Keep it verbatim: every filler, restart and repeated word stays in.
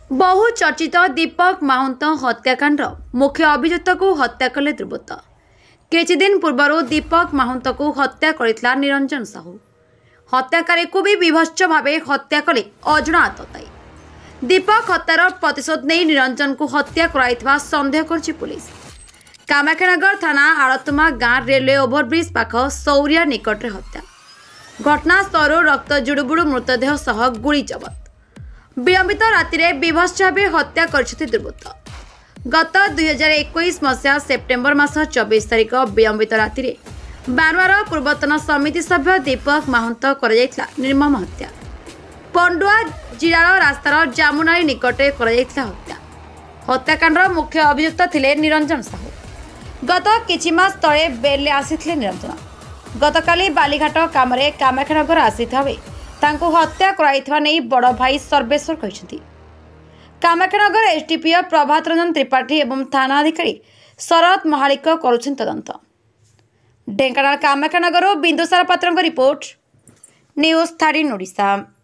बहु चर्चित दीपक माहुंत हत्याकांड मुख्य अभियुक्त को हत्या कले दुर्बृत्त। किछि दिन पूर्व दीपक माहुंत को हत्या करथिला निरंजन साहू। हत्याकारी को भी विभत्स भावे हत्या कले अजଣା आतताई। दीपक हत्यार प्रतिशोध नहीं निरंजन को हत्या कराइथिबा संदेह करछि पुलिस। कामाख्यानगर थाना आड़तुमा गाँव रेलवे ओभरब्रिज पाख सौरिया निकट हत्या घटनास्थल रक्त जुड़ुबुड़ु मृतदेह सह गुड़ी जबत। विलंबित राति विभत्स भावे हत्या करछथि दुर्बृत्त। गत दुई हजार इक्कीस मसीहा सेप्टेम्बर मास चौबीस तारिख विलंबित राति बारवार पूर्वतन समिति सभ्य दीपक माहुंत कराଯାଇଥିଲା निर्मम हत्या। पंडुआ जिलार रास्तार जामुनारी निकट कराଯାଇଥିଲା हत्या। हत्याकांड मुख्य अभियुक्त थिले निरंजन साहू। गत किछि मास तळे बेल आसीथिले निरंजन। गतकाली बालीघाट कामरे कामाख्यानगर आसीथा बेले तांको हत्या कराइथिबा नै बड़ भाई सर्वेश्वर कहिसथि। कामाख्यानगर एसडीपीओ प्रभात रंजन त्रिपाठी एवं थाना अधिकारी शरद महालिक करुछन तदंत। ढेंकानाल कामाख्यानगर बिंदुसार पात्रଙ୍କ रिपोर्ट न्यूज थर्टीन ओडिशा।